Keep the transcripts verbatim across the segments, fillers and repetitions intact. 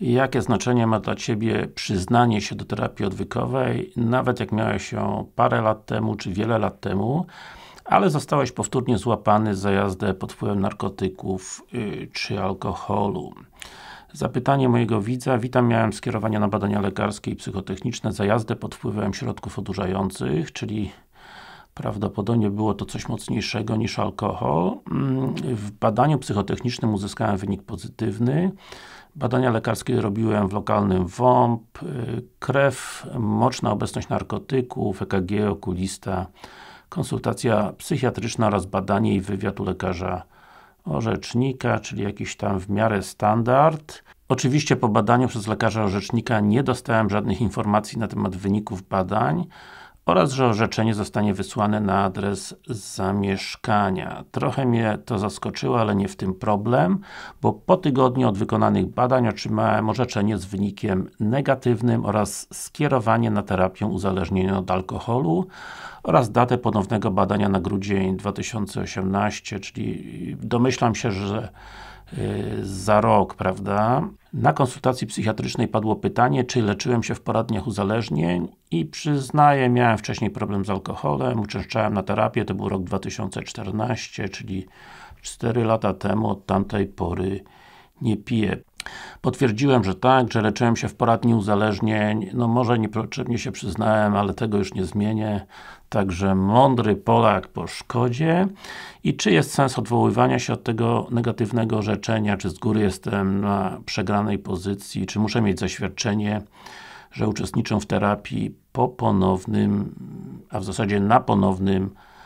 Jakie znaczenie ma dla Ciebie przyznanie się do terapii odwykowej, nawet jak miałeś ją parę lat temu, czy wiele lat temu, ale zostałeś powtórnie złapany za jazdę pod wpływem narkotyków yy, czy alkoholu? Zapytanie mojego widza. Witam, miałem skierowanie na badania lekarskie i psychotechniczne za jazdę pod wpływem środków odurzających, czyli prawdopodobnie było to coś mocniejszego niż alkohol. W badaniu psychotechnicznym uzyskałem wynik pozytywny. Badania lekarskie robiłem w lokalnym W O M P, krew, moczna obecność narkotyków, E K G, okulista, konsultacja psychiatryczna oraz badanie i wywiad u lekarza orzecznika, czyli jakiś tam w miarę standard. Oczywiście po badaniu przez lekarza orzecznika nie dostałem żadnych informacji na temat wyników badań oraz, że orzeczenie zostanie wysłane na adres zamieszkania. Trochę mnie to zaskoczyło, ale nie w tym problem, bo po tygodniu od wykonanych badań otrzymałem orzeczenie z wynikiem negatywnym oraz skierowanie na terapię uzależnienia od alkoholu oraz datę ponownego badania na grudzień dwa tysiące osiemnasty, czyli domyślam się, że Yy, za rok, prawda? Na konsultacji psychiatrycznej padło pytanie, czy leczyłem się w poradniach uzależnień i przyznaję, miałem wcześniej problem z alkoholem, uczęszczałem na terapię, to był rok dwa tysiące czternasty, czyli cztery lata temu, od tamtej pory nie piję. Potwierdziłem, że tak, że leczyłem się w poradni uzależnień, no może niepotrzebnie się przyznałem, ale tego już nie zmienię. Także mądry Polak po szkodzie. I czy jest sens odwoływania się od tego negatywnego orzeczenia, czy z góry jestem na przegranej pozycji, czy muszę mieć zaświadczenie, że uczestniczę w terapii po ponownym, a w zasadzie na ponownym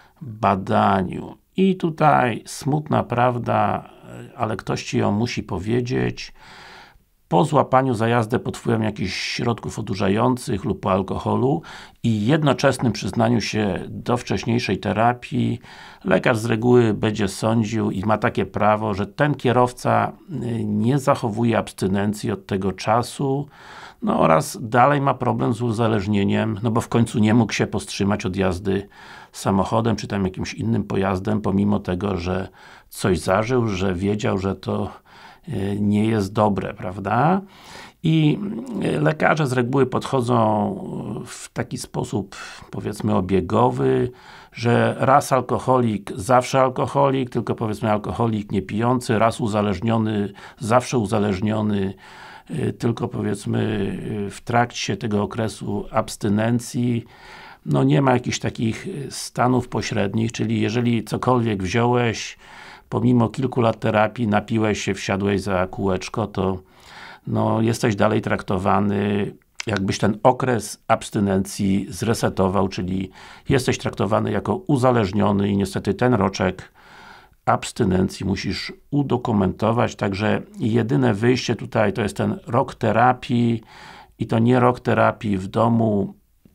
badaniu. I tutaj smutna prawda, ale ktoś Ci ją musi powiedzieć. Po złapaniu za jazdę pod wpływem jakichś środków odurzających lub po alkoholu i jednoczesnym przyznaniu się do wcześniejszej terapii, lekarz z reguły będzie sądził i ma takie prawo, że ten kierowca nie zachowuje abstynencji od tego czasu, no oraz dalej ma problem z uzależnieniem, no bo w końcu nie mógł się powstrzymać od jazdy samochodem, czy tam jakimś innym pojazdem, pomimo tego, że coś zażył, że wiedział, że to nie jest dobre, prawda? I lekarze z reguły podchodzą w taki sposób, powiedzmy, obiegowy, że raz alkoholik, zawsze alkoholik, tylko powiedzmy alkoholik niepijący, raz uzależniony, zawsze uzależniony, tylko powiedzmy w trakcie tego okresu abstynencji. No nie ma jakichś takich stanów pośrednich, czyli jeżeli cokolwiek wziąłeś, pomimo kilku lat terapii, napiłeś się, wsiadłeś za kółeczko, to no, jesteś dalej traktowany, jakbyś ten okres abstynencji zresetował, czyli jesteś traktowany jako uzależniony i niestety ten roczek abstynencji musisz udokumentować, także jedyne wyjście tutaj to jest ten rok terapii i to nie rok terapii w domu,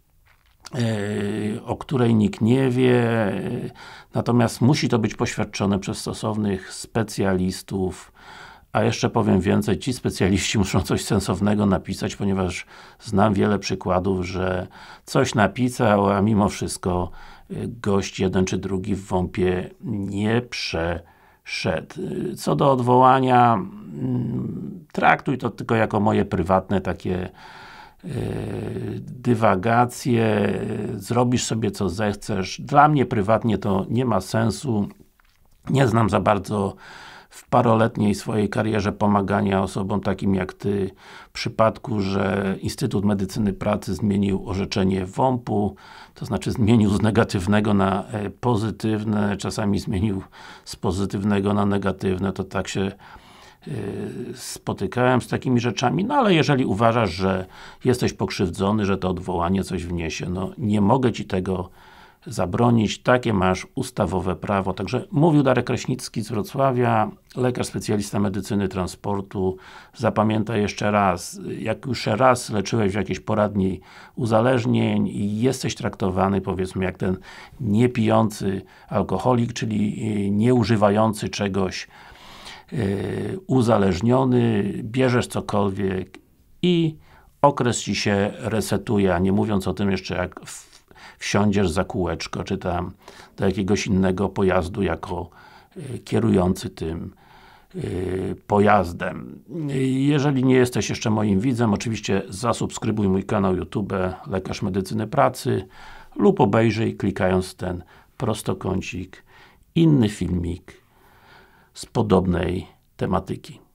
o której nikt nie wie, natomiast musi to być poświadczone przez stosownych specjalistów, a jeszcze powiem więcej, ci specjaliści muszą coś sensownego napisać, ponieważ znam wiele przykładów, że coś napisał, a mimo wszystko gość jeden czy drugi w W O M P-ie nie przeszedł. Co do odwołania, traktuj to tylko jako moje prywatne takie dywagacje, zrobisz sobie co zechcesz. Dla mnie prywatnie to nie ma sensu. Nie znam za bardzo w paroletniej swojej karierze pomagania osobom takim jak Ty, w przypadku, że Instytut Medycyny Pracy zmienił orzeczenie W O M P-u, to znaczy zmienił z negatywnego na pozytywne, czasami zmienił z pozytywnego na negatywne, to tak się spotykałem z takimi rzeczami, no ale jeżeli uważasz, że jesteś pokrzywdzony, że to odwołanie coś wniesie, no nie mogę Ci tego zabronić, takie masz ustawowe prawo. Także mówił Darek Kraśnicki z Wrocławia, lekarz specjalista medycyny transportu. Zapamiętaj jeszcze raz, jak już raz leczyłeś w jakiejś poradni uzależnień i jesteś traktowany, powiedzmy, jak ten niepijący alkoholik, czyli nie używający czegoś, Yy, uzależniony, bierzesz cokolwiek i okres Ci się resetuje, a nie mówiąc o tym jeszcze, jak w, wsiądziesz za kółeczko, czy tam do jakiegoś innego pojazdu jako yy, kierujący tym yy, pojazdem. Jeżeli nie jesteś jeszcze moim widzem, oczywiście zasubskrybuj mój kanał YouTube Lekarz Medycyny Pracy lub obejrzyj, klikając ten prostokącik, inny filmik z podobnej tematyki.